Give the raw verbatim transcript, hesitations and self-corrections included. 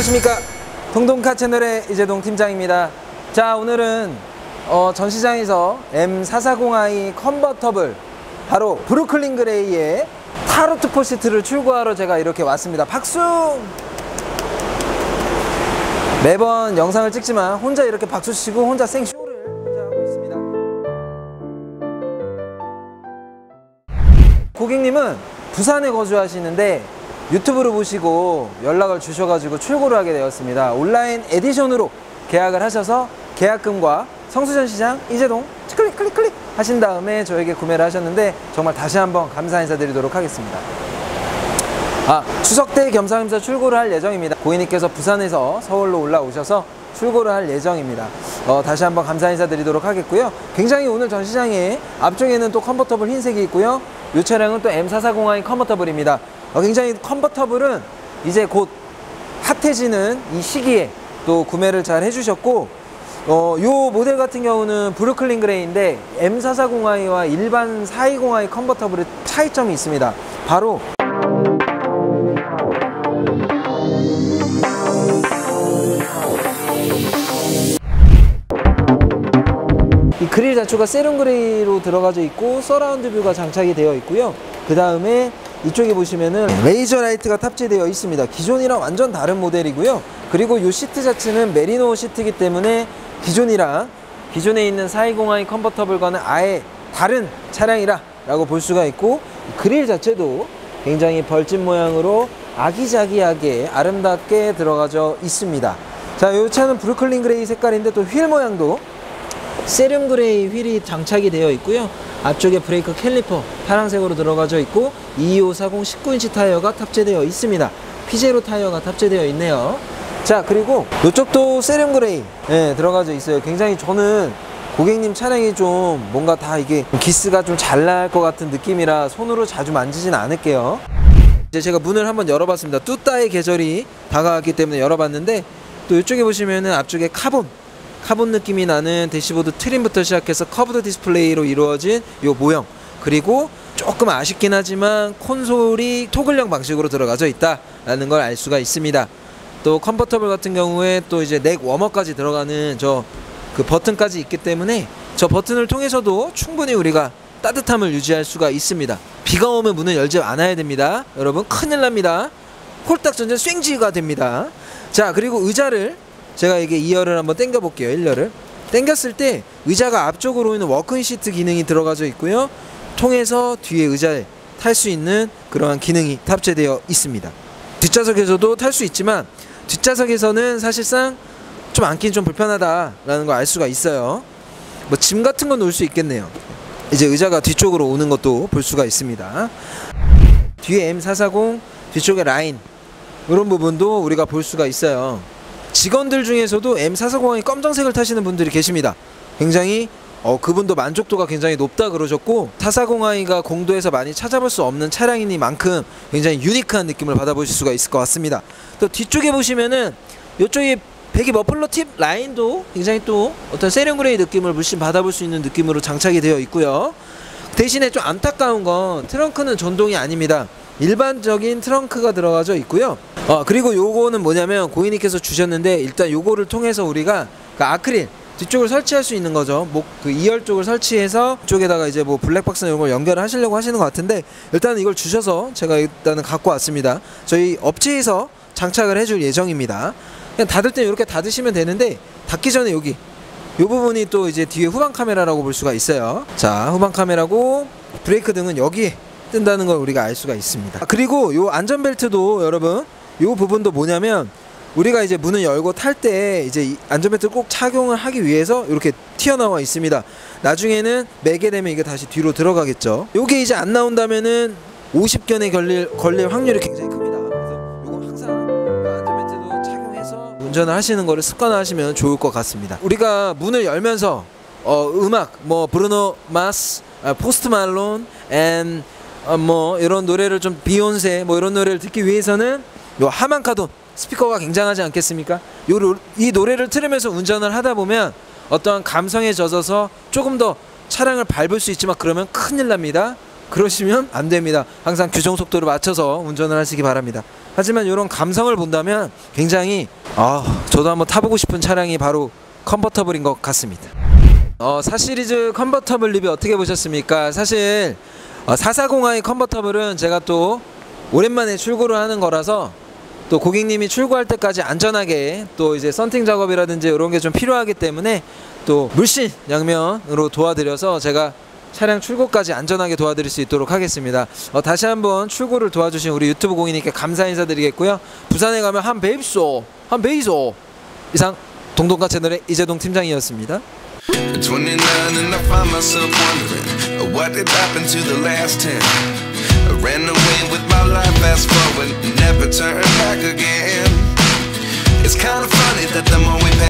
안녕하십니까, 동동카 채널의 이재동 팀장입니다. 자, 오늘은 어, 전시장에서 엠 사사공 아이 컨버터블, 바로 브루클린 그레이의 타로트 포 시트를 출고하러 제가 이렇게 왔습니다. 박수! 매번 영상을 찍지만 혼자 이렇게 박수 치고 혼자 생쇼를 혼자 하고 있습니다. 고객님은 부산에 거주하시는데 유튜브로 보시고 연락을 주셔가지고 출고를 하게 되었습니다. 온라인 에디션으로 계약을 하셔서 계약금과 성수전시장 이재동 클릭 클릭 클릭 하신 다음에 저에게 구매를 하셨는데 정말 다시 한번 감사 인사드리도록 하겠습니다. 아, 추석 때 겸사겸사 출고를 할 예정입니다. 고객님께서 부산에서 서울로 올라오셔서 출고를 할 예정입니다. 어, 다시 한번 감사 인사드리도록 하겠고요. 굉장히 오늘 전시장에 앞쪽에는 또 컨버터블 흰색이 있고요. 이 차량은 또 엠 사사공 아이 컨버터블입니다. 어, 굉장히 컨버터블은 이제 곧 핫해지는 이 시기에 또 구매를 잘 해주셨고, 어, 요 모델 같은 경우는 브루클린 그레이인데 엠 사사공 아이와 일반 사이공 아이 컨버터블의 차이점이 있습니다. 바로 이 그릴 자체가 세룸 그레이로 들어가져 있고 서라운드 뷰가 장착이 되어 있고요. 그 다음에 이쪽에 보시면은 레이저 라이트가 탑재되어 있습니다. 기존이랑 완전 다른 모델이고요. 그리고 이 시트 자체는 메리노 시트이기 때문에 기존이랑 기존에 있는 사이공 아이 컨버터블과는 아예 다른 차량이라 라고 볼 수가 있고, 그릴 자체도 굉장히 벌집 모양으로 아기자기하게 아름답게 들어가져 있습니다. 자, 이 차는 브루클린 그레이 색깔인데 또 휠 모양도 세륨 그레이 휠이 장착이 되어 있고요. 앞쪽에 브레이크 캘리퍼 파란색으로 들어가져 있고 이이오사공 십구 인치 타이어가 탑재되어 있습니다. 피제로 타이어가 탑재되어 있네요. 자, 그리고 이쪽도 세륨 그레이 예, 들어가져 있어요. 굉장히 저는 고객님 차량이 좀 뭔가 다 이게 기스가 좀 잘 날 것 같은 느낌이라 손으로 자주 만지진 않을게요. 이제 제가 문을 한번 열어봤습니다. 뚜따의 계절이 다가왔기 때문에 열어봤는데, 또 이쪽에 보시면은 앞쪽에 카본 카본 느낌이 나는 대시보드 트림부터 시작해서 커브드 디스플레이로 이루어진 이 모형, 그리고 조금 아쉽긴 하지만 콘솔이 토글형 방식으로 들어가져 있다라는 걸 알 수가 있습니다. 또 컨버터블 같은 경우에 또 이제 넥 워머까지 들어가는 저 그 버튼까지 있기 때문에 저 버튼을 통해서도 충분히 우리가 따뜻함을 유지할 수가 있습니다. 비가 오면 문을 열지 않아야 됩니다. 여러분 큰일 납니다. 홀딱 전전 쐐지가 됩니다. 자, 그리고 의자를 제가 이게 이 열을 한번 당겨 볼게요. 일 열을 당겼을 때 의자가 앞쪽으로 있는 워크인 시트 기능이 들어가져 있고요. 통해서 뒤에 의자에 탈 수 있는 그러한 기능이 탑재되어 있습니다. 뒷좌석에서도 탈 수 있지만 뒷좌석에서는 사실상 좀 앉긴 좀 불편하다라는 걸 알 수가 있어요. 뭐 짐 같은 건 놓을 수 있겠네요. 이제 의자가 뒤쪽으로 오는 것도 볼 수가 있습니다. 뒤에 엠 사사공 뒤쪽에 라인 이런 부분도 우리가 볼 수가 있어요. 직원들 중에서도 엠 사사공 아이 검정색을 타시는 분들이 계십니다. 굉장히 어, 그분도 만족도가 굉장히 높다 그러셨고, 사사공 아이가 공도에서 많이 찾아볼 수 없는 차량이니만큼 굉장히 유니크한 느낌을 받아보실 수가 있을 것 같습니다. 또 뒤쪽에 보시면은 이쪽에 배기 머플러 팁 라인도 굉장히 또 어떤 세련 그레이 느낌을 물씬 받아볼 수 있는 느낌으로 장착이 되어 있고요. 대신에 좀 안타까운 건 트렁크는 전동이 아닙니다. 일반적인 트렁크가 들어가져 있고요. 어, 그리고 요거는 뭐냐면 고객님께서 주셨는데, 일단 요거를 통해서 우리가 그 아크릴 뒤쪽을 설치할 수 있는 거죠. 목 그 이 열 쪽을 설치해서 쪽에다가 이제 뭐 블랙박스 이런 걸 연결을 하시려고 하시는 것 같은데, 일단은 이걸 주셔서 제가 일단은 갖고 왔습니다. 저희 업체에서 장착을 해줄 예정입니다. 그냥 닫을 때 이렇게 닫으시면 되는데, 닫기 전에 여기 이 부분이 또 이제 뒤에 후방 카메라라고 볼 수가 있어요. 자, 후방 카메라고 브레이크 등은 여기에 뜬다는 걸 우리가 알 수가 있습니다. 그리고 요 안전벨트도 여러분, 요 부분도 뭐냐면 우리가 이제 문을 열고 탈 때 이제 안전벨트를 꼭 착용을 하기 위해서 이렇게 튀어나와 있습니다. 나중에는 매게 되면 이게 다시 뒤로 들어가겠죠. 요게 이제 안 나온다면은 오십 견에 걸릴, 걸릴 확률이 굉장히 큽니다. 그래서 요거 항상 안전벨트도 착용해서 운전을 하시는 거를 습관화하시면 좋을 것 같습니다. 우리가 문을 열면서 어, 음악 뭐 브루노 마스, 아, 포스트 말론 앤 어, 뭐 이런 노래를 좀 비욘세 뭐 이런 노래를 듣기 위해서는 요 하만카돈 스피커가 굉장하지 않겠습니까? 요, 이 노래를 틀으면서 운전을 하다 보면 어떠한 감성에 젖어서 조금 더 차량을 밟을 수 있지만 그러면 큰일 납니다. 그러시면 안 됩니다. 항상 규정 속도를 맞춰서 운전을 하시기 바랍니다. 하지만 이런 감성을 본다면 굉장히 아, 저도 한번 타보고 싶은 차량이 바로 컨버터블인 것 같습니다. 어, 사 시리즈 컨버터블 리뷰 어떻게 보셨습니까? 사실 어, 사사공아이 컨버터블은 제가 또 오랜만에 출고를 하는 거라서 또 고객님이 출고할 때까지 안전하게 또 이제 썬팅 작업이라든지 이런 게 좀 필요하기 때문에 또 물씬 양면으로 도와드려서 제가 차량 출고까지 안전하게 도와드릴 수 있도록 하겠습니다. 어, 다시 한번 출고를 도와주신 우리 유튜브 공인님께 감사 인사드리겠고요. 부산에 가면 한 베입소 한 베이소. 이상 동동가 채널의 이재동 팀장이었습니다. twenty-nine and I find myself wondering what did happen to the last ten. I ran away with my life, fast forward, never turn back again. It's kind of funny that the more we